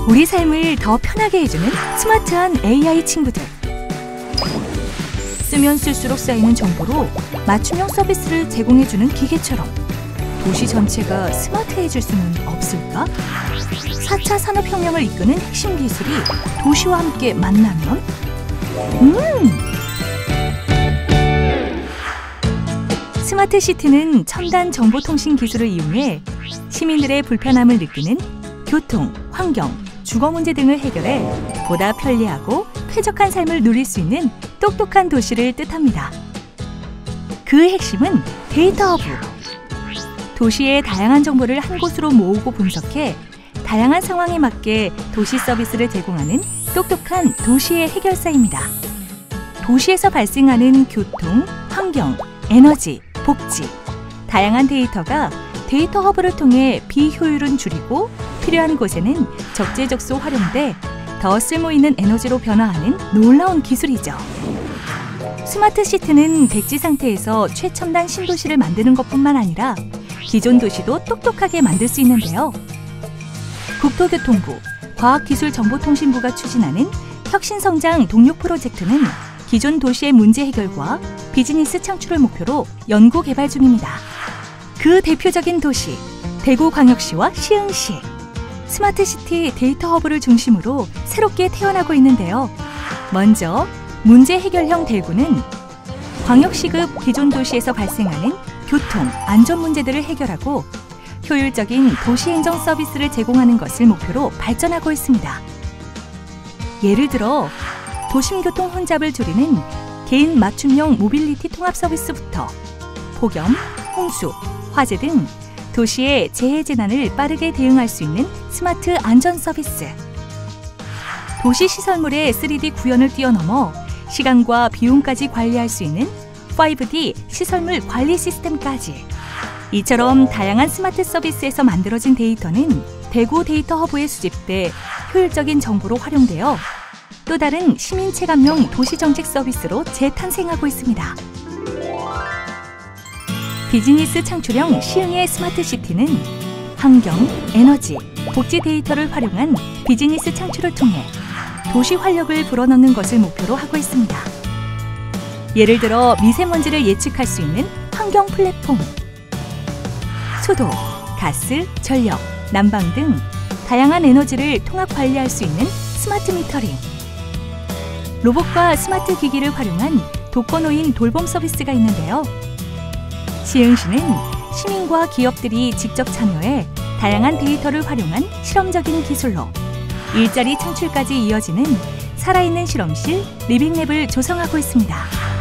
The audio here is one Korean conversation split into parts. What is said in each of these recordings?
우리 삶을 더 편하게 해주는 스마트한 AI 친구들. 쓰면 쓸수록 쌓이는 정보로 맞춤형 서비스를 제공해주는 기계처럼 도시 전체가 스마트해질 수는 없을까? 4차 산업혁명을 이끄는 핵심 기술이 도시와 함께 만나면? 스마트 시티는 첨단 정보통신 기술을 이용해 시민들의 불편함을 느끼는 교통, 환경, 주거 문제 등을 해결해 보다 편리하고 쾌적한 삶을 누릴 수 있는 똑똑한 도시를 뜻합니다. 그 핵심은 데이터 허브. 도시의 다양한 정보를 한 곳으로 모으고 분석해 다양한 상황에 맞게 도시 서비스를 제공하는 똑똑한 도시의 해결사입니다. 도시에서 발생하는 교통, 환경, 에너지, 복지, 다양한 데이터가 데이터 허브를 통해 비효율은 줄이고 필요한 곳에는 적재적소 활용돼 더 쓸모있는 에너지로 변화하는 놀라운 기술이죠. 스마트 시티는 백지 상태에서 최첨단 신도시를 만드는 것뿐만 아니라 기존 도시도 똑똑하게 만들 수 있는데요. 국토교통부, 과학기술정보통신부가 추진하는 혁신성장 동력 프로젝트는 기존 도시의 문제 해결과 비즈니스 창출을 목표로 연구 개발 중입니다. 그 대표적인 도시, 대구광역시와 시흥시. 스마트시티 데이터 허브를 중심으로 새롭게 태어나고 있는데요. 먼저 문제 해결형 대구는 광역시급 기존 도시에서 발생하는 교통, 안전 문제들을 해결하고 효율적인 도시행정 서비스를 제공하는 것을 목표로 발전하고 있습니다. 예를 들어 도심교통 혼잡을 줄이는 개인 맞춤형 모빌리티 통합 서비스부터 폭염, 홍수, 화재 등 도시의 재해 재난을 빠르게 대응할 수 있는 스마트 안전 서비스, 도시 시설물의 3D 구현을 뛰어넘어 시간과 비용까지 관리할 수 있는 5D 시설물 관리 시스템까지. 이처럼 다양한 스마트 서비스에서 만들어진 데이터는 대구 데이터 허브에 수집돼 효율적인 정보로 활용되어 또 다른 시민 체감형 도시정책 서비스로 재탄생하고 있습니다. 비즈니스 창출형 시흥의 스마트시티는 환경, 에너지, 복지 데이터를 활용한 비즈니스 창출을 통해 도시 활력을 불어넣는 것을 목표로 하고 있습니다. 예를 들어 미세먼지를 예측할 수 있는 환경 플랫폼, 수도, 가스, 전력, 난방 등 다양한 에너지를 통합 관리할 수 있는 스마트 미터링, 로봇과 스마트 기기를 활용한 독거노인 돌봄 서비스가 있는데요. 시흥시는 시민과 기업들이 직접 참여해 다양한 데이터를 활용한 실험적인 기술로 일자리 창출까지 이어지는 살아있는 실험실 리빙랩을 조성하고 있습니다.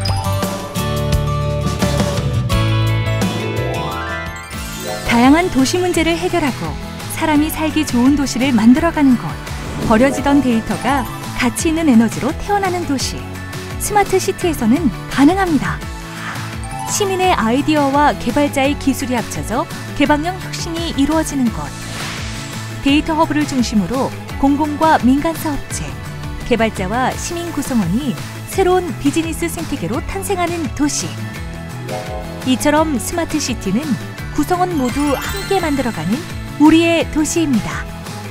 다양한 도시 문제를 해결하고 사람이 살기 좋은 도시를 만들어가는 곳. 버려지던 데이터가 가치 있는 에너지로 태어나는 도시. 스마트 시티에서는 가능합니다. 시민의 아이디어와 개발자의 기술이 합쳐져 개방형 혁신이 이루어지는 곳. 데이터 허브를 중심으로 공공과 민간 사업체, 개발자와 시민 구성원이 새로운 비즈니스 생태계로 탄생하는 도시. 이처럼 스마트 시티는 구성원 모두 함께 만들어가는 우리의 도시입니다.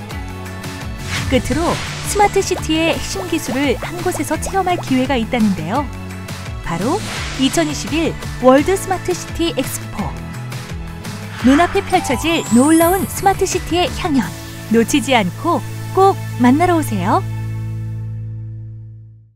끝으로 스마트 시티의 핵심 기술을 한 곳에서 체험할 기회가 있다는데요. 바로 2021 월드 스마트 시티 엑스포. 눈앞에 펼쳐질 놀라운 스마트 시티의 향연. 놓치지 않고 꼭 만나러 오세요.